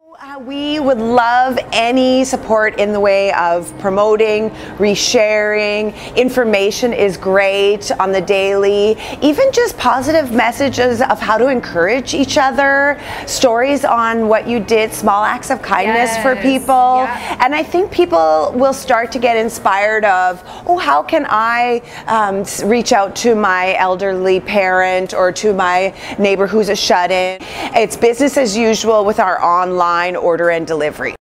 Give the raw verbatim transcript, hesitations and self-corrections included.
Uh, we would love any support in the way of promoting, resharing. Information is great on the daily. Even just positive messages of how to encourage each other. Stories on what you did, small acts of kindness yes. for people. Yeah. And I think people will start to get inspired of, oh, how can I um, reach out to my elderly parent or to my neighbor who's a shut-in. It's business as usual with our online order and delivery.